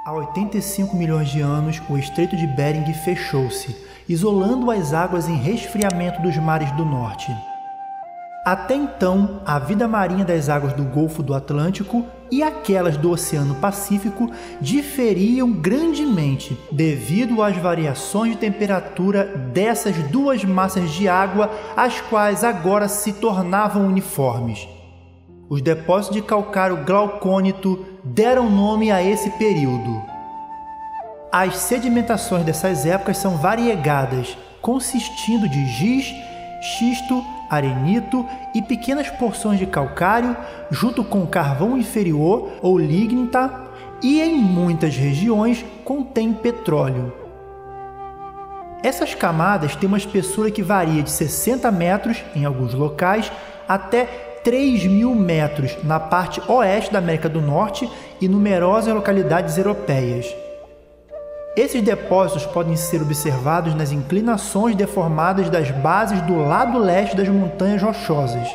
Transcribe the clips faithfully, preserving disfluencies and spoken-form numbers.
Há oitenta e cinco milhões de anos, o Estreito de Bering fechou-se, isolando as águas em resfriamento dos mares do norte. Até então, a vida marinha das águas do Golfo do Atlântico e aquelas do Oceano Pacífico diferiam grandemente devido às variações de temperatura dessas duas massas de água, as quais agora se tornavam uniformes. Os depósitos de calcário glaucônito deram nome a esse período. As sedimentações dessas épocas são variegadas, consistindo de giz, xisto, arenito e pequenas porções de calcário, junto com carvão inferior ou lignita, e em muitas regiões contém petróleo. Essas camadas têm uma espessura que varia de sessenta metros em alguns locais até três mil metros na parte oeste da América do Norte e numerosas localidades europeias. Esses depósitos podem ser observados nas inclinações deformadas das bases do lado leste das montanhas rochosas.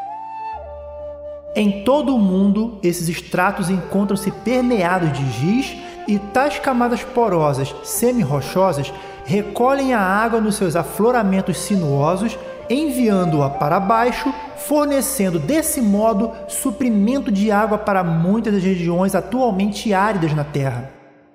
Em todo o mundo, esses estratos encontram-se permeados de giz e tais camadas porosas semi-rochosas recolhem a água nos seus afloramentos sinuosos, enviando-a para baixo, fornecendo desse modo suprimento de água para muitas das regiões atualmente áridas na Terra.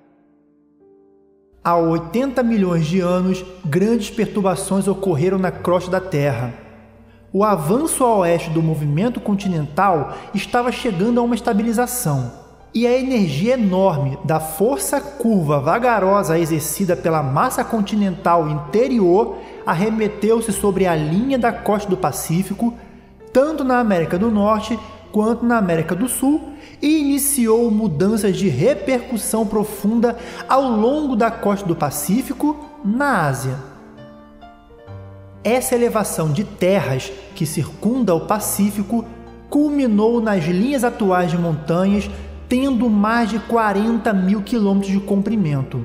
Há oitenta milhões de anos, grandes perturbações ocorreram na crosta da Terra. O avanço a oeste do movimento continental estava chegando a uma estabilização, e a energia enorme da força curva vagarosa exercida pela massa continental interior arremeteu-se sobre a linha da costa do Pacífico, tanto na América do Norte quanto na América do Sul, e iniciou mudanças de repercussão profunda ao longo da costa do Pacífico, na Ásia. Essa elevação de terras que circunda o Pacífico culminou nas linhas atuais de montanhas, tendo mais de quarenta mil quilômetros de comprimento.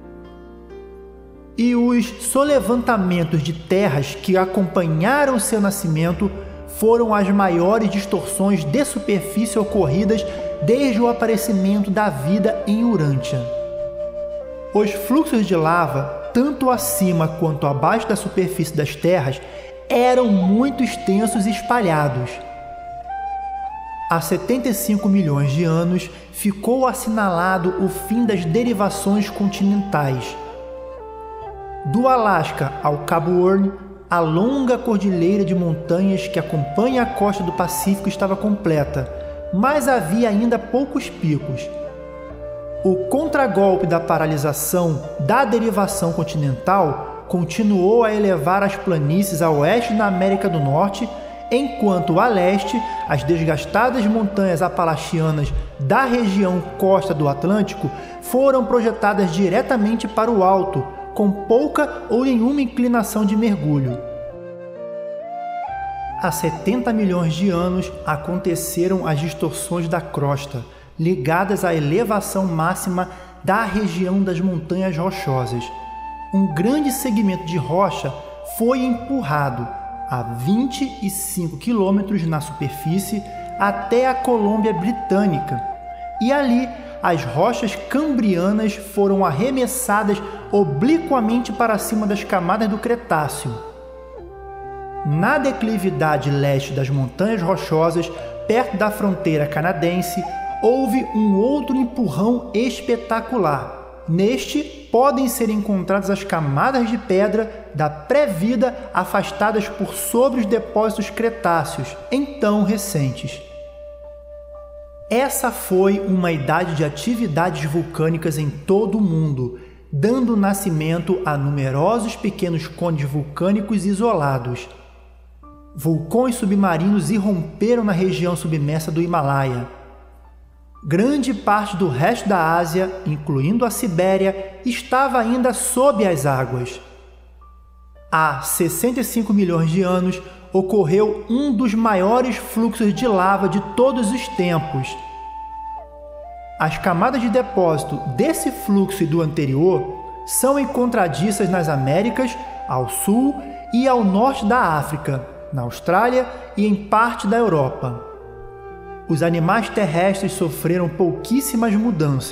E os solevantamentos de terras que acompanharam seu nascimento foram as maiores distorções de superfície ocorridas desde o aparecimento da vida em Urântia. Os fluxos de lava, tanto acima quanto abaixo da superfície das terras, eram muito extensos e espalhados. Há setenta e cinco milhões de anos ficou assinalado o fim das derivações continentais. Do Alasca ao Cabo Horn, a longa cordilheira de montanhas que acompanha a costa do Pacífico estava completa, mas havia ainda poucos picos. O contragolpe da paralisação da derivação continental continuou a elevar as planícies a oeste da América do Norte, enquanto a leste, as desgastadas montanhas apalachianas da região costa do Atlântico foram projetadas diretamente para o alto, com pouca ou nenhuma inclinação de mergulho. Há setenta milhões de anos aconteceram as distorções da crosta, ligadas à elevação máxima da região das montanhas rochosas. Um grande segmento de rocha foi empurrado a vinte e cinco quilômetros na superfície até a Colômbia Britânica, e ali as rochas cambrianas foram arremessadas obliquamente para cima das camadas do Cretáceo. Na declividade leste das montanhas rochosas, perto da fronteira canadense, houve um outro empurrão espetacular. Neste, podem ser encontradas as camadas de pedra da pré-vida afastadas por sobre os depósitos cretáceos, então recentes. Essa foi uma idade de atividades vulcânicas em todo o mundo, dando nascimento a numerosos pequenos cones vulcânicos isolados. Vulcões submarinos irromperam na região submersa do Himalaia. Grande parte do resto da Ásia, incluindo a Sibéria, estava ainda sob as águas. Há sessenta e cinco milhões de anos, ocorreu um dos maiores fluxos de lava de todos os tempos. As camadas de depósito desse fluxo e do anterior são encontradiças nas Américas, ao sul e ao norte da África, na Austrália e em parte da Europa. Os animais terrestres sofreram pouquíssimas mudanças,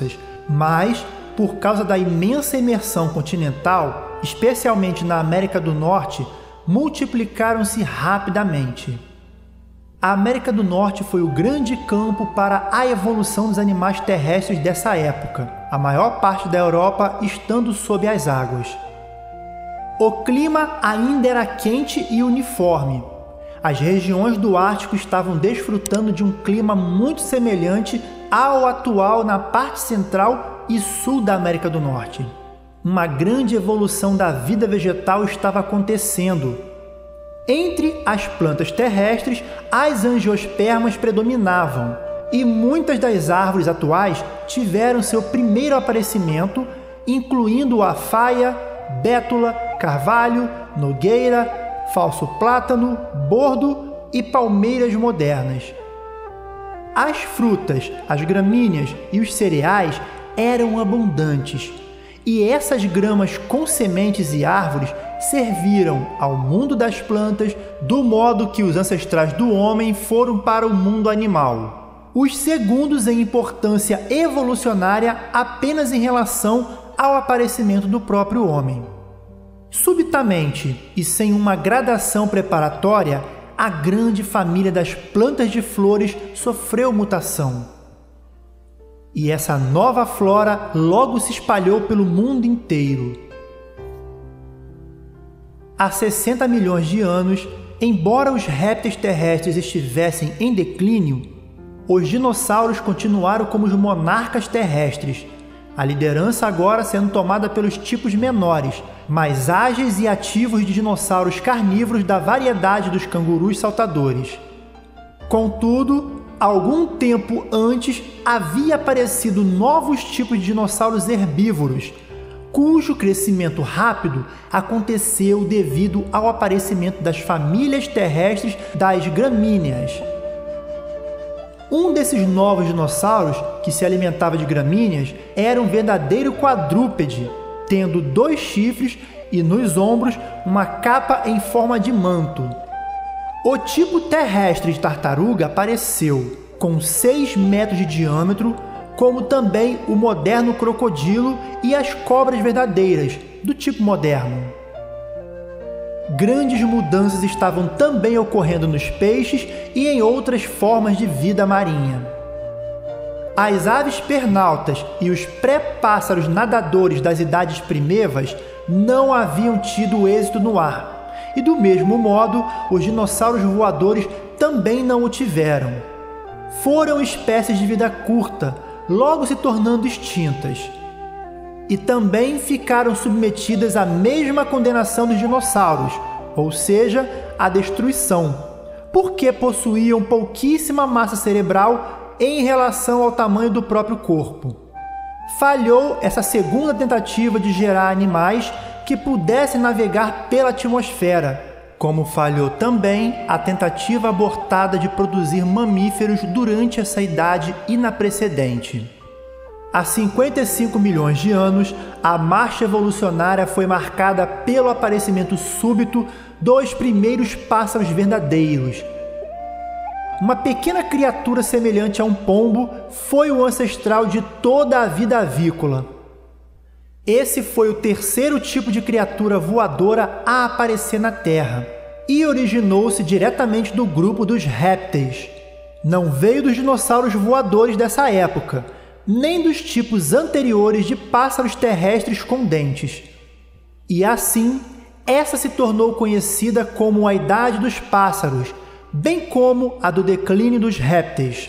Mas, por causa da imensa imersão continental, especialmente na América do Norte, multiplicaram-se rapidamente. A América do Norte foi o grande campo para a evolução dos animais terrestres dessa época, a maior parte da Europa estando sob as águas. O clima ainda era quente e uniforme. As regiões do Ártico estavam desfrutando de um clima muito semelhante ao atual na parte central e sul da América do Norte. Uma grande evolução da vida vegetal estava acontecendo. Entre as plantas terrestres, as angiospermas predominavam, e muitas das árvores atuais tiveram seu primeiro aparecimento, incluindo a faia, bétula, carvalho, nogueira, falso plátano, bordo e palmeiras modernas. As frutas, as gramíneas e os cereais eram abundantes, e essas gramas com sementes e árvores serviram ao mundo das plantas do modo que os ancestrais do homem foram para o mundo animal. Os segundos em importância evolucionária apenas em relação ao aparecimento do próprio homem. Subitamente, e sem uma gradação preparatória, a grande família das plantas de flores sofreu mutação. E essa nova flora logo se espalhou pelo mundo inteiro. Há sessenta milhões de anos, embora os répteis terrestres estivessem em declínio, os dinossauros continuaram como os monarcas terrestres, a liderança agora sendo tomada pelos tipos menores, mais ágeis e ativos de dinossauros carnívoros da variedade dos cangurus saltadores. Contudo, algum tempo antes havia aparecido novos tipos de dinossauros herbívoros, cujo crescimento rápido aconteceu devido ao aparecimento das famílias terrestres das gramíneas. Um desses novos dinossauros, que se alimentava de gramíneas, era um verdadeiro quadrúpede, tendo dois chifres e nos ombros uma capa em forma de manto. O tipo terrestre de tartaruga apareceu, com seis metros de diâmetro, como também o moderno crocodilo e as cobras verdadeiras, do tipo moderno. Grandes mudanças estavam também ocorrendo nos peixes e em outras formas de vida marinha. As aves pernaltas e os pré-pássaros nadadores das idades primevas não haviam tido êxito no ar, e do mesmo modo, os dinossauros voadores também não o tiveram. Foram espécies de vida curta, logo se tornando extintas. E também ficaram submetidas à mesma condenação dos dinossauros, ou seja, à destruição, porque possuíam pouquíssima massa cerebral em relação ao tamanho do próprio corpo. Falhou essa segunda tentativa de gerar animais que pudessem navegar pela atmosfera, como falhou também a tentativa abortada de produzir mamíferos durante essa idade e na precedente. Há cinquenta e cinco milhões de anos, a marcha evolucionária foi marcada pelo aparecimento súbito dos primeiros pássaros verdadeiros. Uma pequena criatura semelhante a um pombo foi o ancestral de toda a vida avícola. Esse foi o terceiro tipo de criatura voadora a aparecer na Terra e originou-se diretamente do grupo dos répteis. Não veio dos dinossauros voadores dessa época, nem dos tipos anteriores de pássaros terrestres com dentes. E assim, essa se tornou conhecida como a Idade dos Pássaros, bem como a do declínio dos répteis.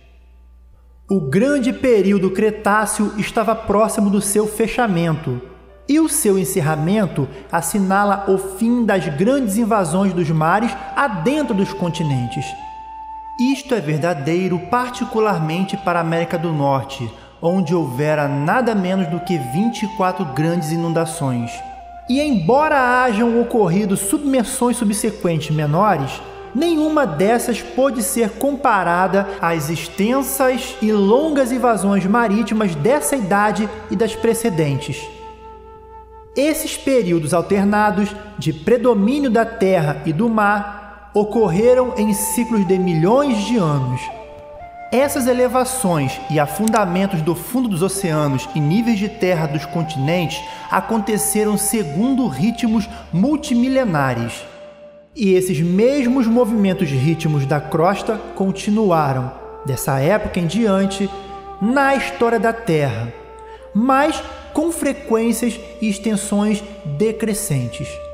O grande período Cretáceo estava próximo do seu fechamento, e o seu encerramento assinala o fim das grandes invasões dos mares adentro dos continentes. Isto é verdadeiro particularmente para a América do Norte, onde houvera nada menos do que vinte e quatro grandes inundações. E embora hajam ocorrido submersões subsequentes menores, nenhuma dessas pôde ser comparada às extensas e longas invasões marítimas dessa idade e das precedentes. Esses períodos alternados de predomínio da terra e do mar ocorreram em ciclos de milhões de anos. Essas elevações e afundamentos do fundo dos oceanos e níveis de terra dos continentes aconteceram segundo ritmos multimilenares. E esses mesmos movimentos ritmos da crosta continuaram, dessa época em diante, na história da Terra, mas com frequências e extensões decrescentes.